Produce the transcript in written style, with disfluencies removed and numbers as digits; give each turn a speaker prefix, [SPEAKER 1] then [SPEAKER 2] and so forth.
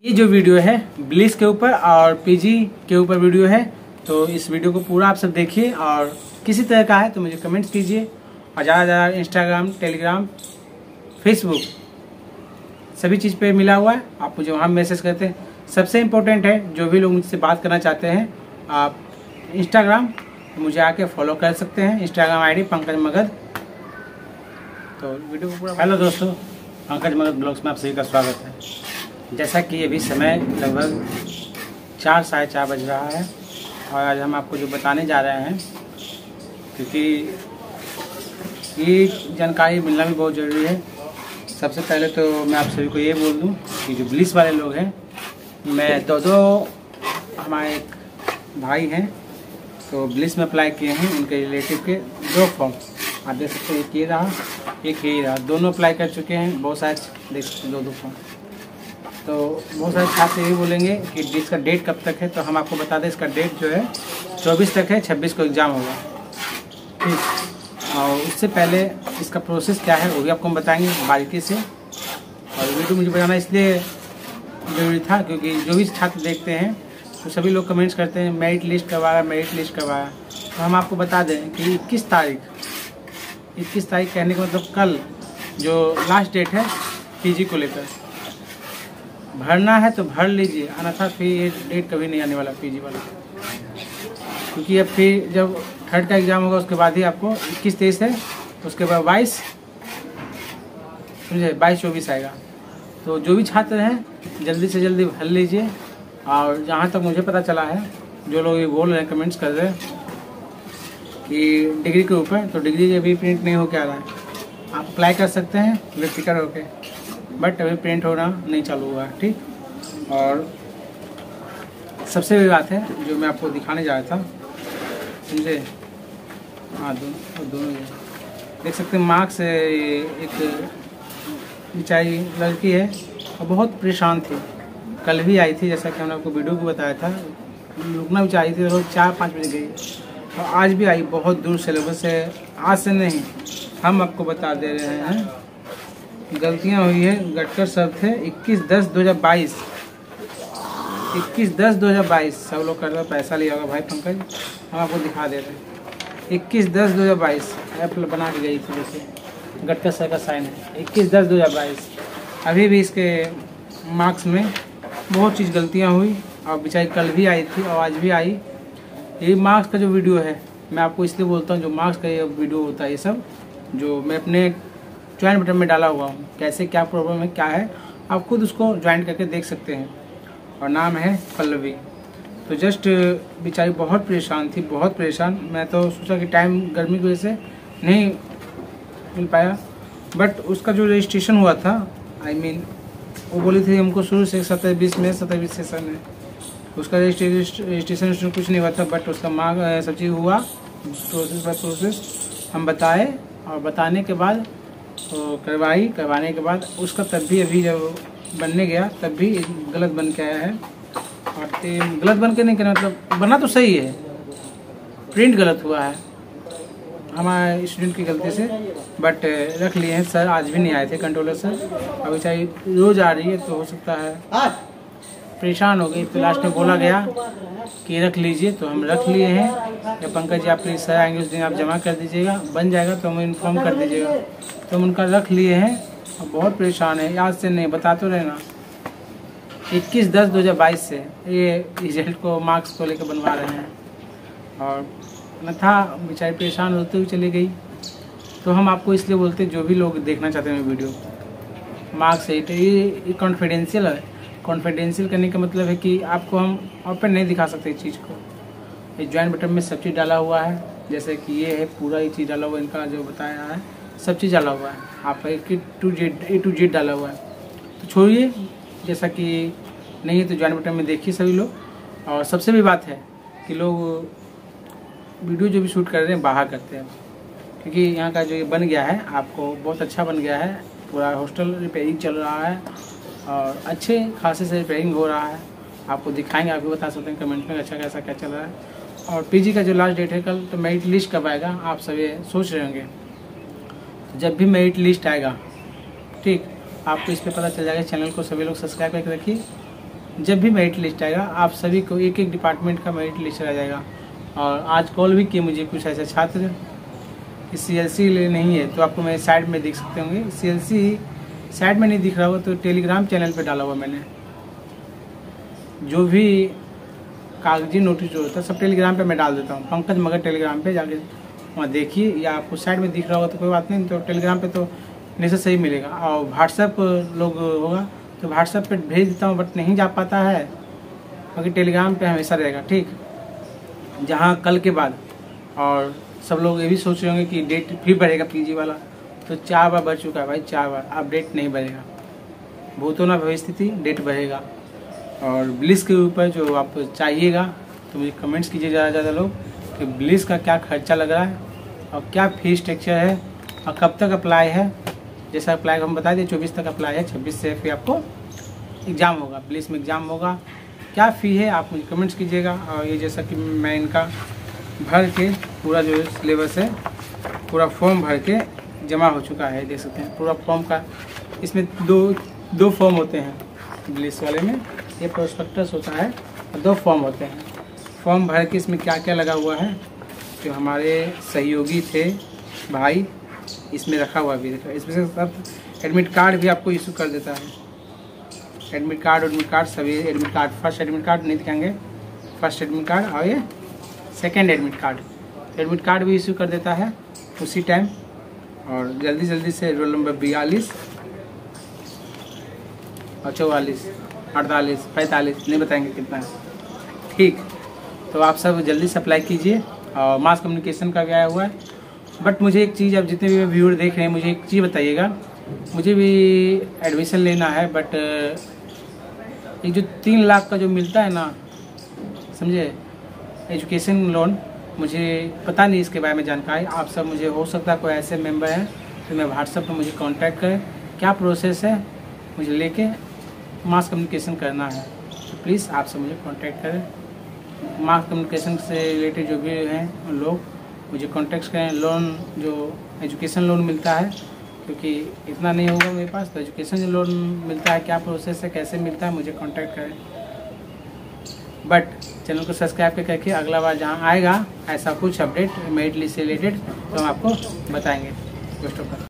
[SPEAKER 1] ये जो वीडियो है ब्लिस के ऊपर और पीजी के ऊपर वीडियो है, तो इस वीडियो को पूरा आप सब देखिए और किसी तरह का है तो मुझे कमेंट्स कीजिए। और ज़्यादा इंस्टाग्राम, टेलीग्राम, फेसबुक सभी चीज़ पे मिला हुआ है, आप मुझे वहाँ मैसेज करते हैं। सबसे इम्पोर्टेंट है, जो भी लोग मुझसे बात करना चाहते हैं आप इंस्टाग्राम मुझे आके फॉलो कर सकते हैं। Instagram ID Pankaj Magadh. तो वीडियो को पूरा। हेलो दोस्तों, पंकज मगध ब्लॉग्स में आप सभी का स्वागत है। जैसा कि अभी समय लगभग 4 साढ़े 4 बज रहा है और आज हम आपको जो बताने जा रहे हैं, क्योंकि ये जानकारी मिलना भी बहुत ज़रूरी है। सबसे पहले तो मैं आप सभी को ये बोल दूं कि जो ब्लिस वाले लोग हैं, मैं दो हमारे एक भाई हैं तो ब्लिस में अप्लाई किए हैं। उनके रिलेटिव के 2 फॉर्म आप देख सकते हैं, एक ये रहा, एक ये रहा, दोनों अप्लाई कर चुके हैं। बहुत सारे देख सकते हैं 2 फॉर्म। तो बहुत सारे छात्र यही बोलेंगे कि इसका डेट कब तक है, तो हम आपको बता दें इसका डेट जो है 24 तक है। 26 को एग्ज़ाम होगा, ठीक। और उससे पहले इसका प्रोसेस क्या है वो भी आपको हम बताएंगे बारीकी से। और वीडियो मुझे बताना इसलिए ज़रूरी था क्योंकि जो भी छात्र देखते हैं तो सभी लोग कमेंट्स करते हैं मेरिट लिस्ट करवाया, मेरिट लिस्ट करवाया। तो हम आपको बता दें कि 21 तारीख कहने का मतलब कल जो लास्ट डेट है पीजी को लेकर। भरना है तो भर लीजिए, अन्यथा फिर ये डेट कभी नहीं आने वाला पीजी वाला, क्योंकि अब फिर जब थर्ड का एग्ज़ाम होगा उसके बाद ही आपको 21-23 है, उसके बाद 22 समझे 22-24 आएगा। तो जो भी छात्र हैं जल्दी से जल्दी भर लीजिए। और जहाँ तक मुझे पता चला है, जो लोग ये बोल रहे हैं, कमेंट्स कर रहे हैं कि डिग्री के ऊपर, तो डिग्री अभी प्रिंट नहीं हो के आ रहा है। आप अप्लाई कर सकते हैं बेफिक्र होके, बट अभी प्रिंट होना नहीं चालू हुआ है, ठीक। और सबसे बड़ी बात है जो मैं आपको दिखाने जा रहा था, समझे। हाँ, दोनों देख सकते हैं मार्क्स। एक बेचारी लड़की है और बहुत परेशान थी, कल भी आई थी, जैसा कि हमने आपको वीडियो को बताया था। रुकना भी चाहिए थी, रोज 4-5 बजे गई और आज भी आई। बहुत दूर सिलेबस है, आज से नहीं, हम आपको बता दे रहे हैं। गलतियां हुई है, गटकर सब थे। 21/10/2022 21/10/2022 सब लोग कर रहे, पैसा लिया होगा भाई पंकज, हम आपको दिखा दे रहे हैं। 21/10/2022 ऐप बना के गई थी, जैसे गटकर सर का साइन है 21/10/2022। अभी भी इसके मार्क्स में बहुत चीज़ गलतियां हुई और बेचारी कल भी आई थी और आज भी आई। ये मार्क्स का जो वीडियो है, मैं आपको इसलिए बोलता हूँ, जो मार्क्स का ये वीडियो होता है, ये सब जो मैं अपने ज्वाइन बटन में डाला हुआ हूँ, कैसे क्या प्रॉब्लम है क्या है, आप खुद उसको ज्वाइन करके देख सकते हैं। और नाम है पल्लवी। तो जस्ट बेचारी बहुत परेशान थी, बहुत परेशान। मैं तो सोचा कि टाइम गर्मी की वजह से नहीं मिल पाया, बट उसका जो रजिस्ट्रेशन हुआ था, वो बोली थी हमको शुरू से 27-20 सेशन है, उसका रजिस्ट्रेशन कुछ नहीं हुआ था, बट उसका मार्क सब चीज़ हुआ, प्रोसेस बाय प्रोसेस हम बताए। और बताने के बाद तो करवाने के बाद उसका तब भी अभी जब बनने गया तब भी गलत बन के आया है। और गलत बन के नहीं कहना, मतलब बना तो सही है, प्रिंट गलत हुआ है हमारे स्टूडेंट की गलती से, बट रख लिए हैं। सर आज भी नहीं आए थे, कंट्रोलर सर। अभी चाहे रोज आ रही है, तो हो सकता है परेशान हो गई, तो लास्ट में बोला गया कि रख लीजिए, तो हम रख लिए हैं। या पंकज जी आप प्लीज़ सर आएंगे उस दिन आप जमा कर दीजिएगा, बन जाएगा तो हमें इन्फॉर्म कर दीजिएगा। तो हम उनका रख लिए हैं और बहुत परेशान है, आज से नहीं, बता तो रहना 21/10/2022 से ये रिजल्ट को, मार्क्स को लेकर बनवा रहे हैं। और न था, बेचारी परेशान होते हुए चली गई। तो हम आपको इसलिए बोलते हैं, जो भी लोग देखना चाहते हैं वीडियो, मार्क्स ये कॉन्फिडेंशियल है। कॉन्फिडेंशियल करने का मतलब है कि आपको हम ओपन नहीं दिखा सकते इस चीज़ को। ये ज्वाइन बटन में सब चीज़ डाला हुआ है, जैसे कि ये है पूरा ये चीज़ डाला हुआ है, इनका जो बताया है सब चीज़ डाला हुआ है, आपका A to Z डाला हुआ है। तो छोड़िए, जैसा कि नहीं है तो ज्वाइन बटन में देखिए सभी लोग। और सबसे भी बात है कि लोग वीडियो जो भी शूट कर रहे हैं बाहर करते हैं, क्योंकि यहाँ का जो ये बन गया है आपको बहुत अच्छा बन गया है। पूरा हॉस्टल रिपेयरिंग चल रहा है और अच्छे खासे से रिपेयरिंग हो रहा है, आपको दिखाएंगे, आप भी बता सकते हैं कमेंट में अच्छा कैसा क्या चल रहा है। और पीजी का जो लास्ट डेट है कल, तो मेरिट लिस्ट कब आएगा आप सभी सोच रहे होंगे। तो जब भी मेरिट लिस्ट आएगा, ठीक, आपको इस पर पता चल जाएगा। चैनल को सभी लोग सब्सक्राइब करके रखिए जब भी मेरिट लिस्ट आएगा आप सभी को एक एक डिपार्टमेंट का मेरिट लिस्ट आ जाएगा। और आज कॉल भी किए मुझे कुछ ऐसे छात्र, CLC नहीं है तो आपको मेरे साइड में दिख सकते होंगे। CLC साइड में नहीं दिख रहा हो तो टेलीग्राम चैनल पे डाला हुआ मैंने, जो भी कागजी नोटिस जो होता है सब टेलीग्राम पे मैं डाल देता हूँ। पंकज मगर टेलीग्राम पे जाके वहाँ देखिए, या आपको साइड में दिख रहा होगा तो कोई बात नहीं, तो टेलीग्राम पे तो नहीं सही मिलेगा। और व्हाट्सएप लोग होगा तो व्हाट्सएप पे भेज देता हूँ, बट नहीं जा पाता है, बाकी टेलीग्राम पे हमेशा रहेगा। ठीक, जहाँ कल के बाद और सब लोग ये भी सोच रहे होंगे कि डेट फिर बढ़ेगा PG वाला, तो 4 बार बढ़ चुका है भाई, 4 बार। अब डेट नहीं बढ़ेगा, भूतो ना भविष्यति, डेट बढ़ेगा। और ब्लिस के ऊपर जो आप चाहिएगा तो मुझे कमेंट्स कीजिए ज़्यादा से ज़्यादा लोग कि ब्लिस का क्या खर्चा लग रहा है और क्या फीस स्ट्रक्चर है और कब तक अप्लाई है। जैसा अप्लाई हम बता दें 24 तक अप्लाई है, 26 से फिर आपको एग्ज़ाम होगा, ब्लिस में एग्ज़ाम होगा। क्या फ़ी है आप मुझे कमेंट्स कीजिएगा। और ये जैसा कि मैं इनका भर के पूरा जो सिलेबस है पूरा फॉर्म भर के जमा हो चुका है, देख सकते हैं पूरा फॉर्म का। इसमें दो फॉर्म होते हैं ब्लिस वाले में, ये प्रोस्पेक्टस होता है और 2 फॉर्म होते हैं। फॉर्म भर के इसमें क्या क्या लगा हुआ है जो हमारे सहयोगी थे भाई, इसमें रखा हुआ भी देखा। इसमें से सब एडमिट कार्ड भी आपको इशू कर देता है, एडमिट कार्ड सभी admit card, first admit card नहीं दिखाएंगे, फर्स्ट एडमिट कार्ड और ये सेकेंड एडमिट कार्ड भी इशू कर देता है उसी टाइम। और जल्दी से रोल नंबर 42 और 44 48 45 नहीं बताएंगे कितना है। ठीक, तो आप सब जल्दी से अप्लाई कीजिए। और मास कम्युनिकेशन का भी आया हुआ है। बट मुझे एक चीज़, अब जितने भी व्यूअर देख रहे हैं मुझे एक चीज़ बताइएगा, मुझे भी एडमिशन लेना है, बट ये जो 3 लाख का जो मिलता है ना, समझे, एजुकेशन लोन, मुझे पता नहीं इसके बारे में जानकारी। आप सब, मुझे हो सकता है कोई ऐसे मेंबर है तो मैं व्हाट्सएप पर मुझे कांटेक्ट करें, क्या प्रोसेस है, मुझे लेके मास कम्युनिकेशन करना है, तो प्लीज़ आप सब मुझे कांटेक्ट करें। मास कम्युनिकेशन से रिलेटेड जो भी हैं उन लोग मुझे कांटेक्ट करें। लोन जो एजुकेशन लोन मिलता है, क्योंकि इतना नहीं होगा मेरे पास, तो एजुकेशन जो लोन मिलता है क्या प्रोसेस है, कैसे मिलता है, मुझे कांटेक्ट करें। बट चैनल को सब्सक्राइब करके अगला बार जहाँ आएगा ऐसा कुछ अपडेट मेरिट लिस्ट से रिलेटेड तो हम आपको बताएंगे।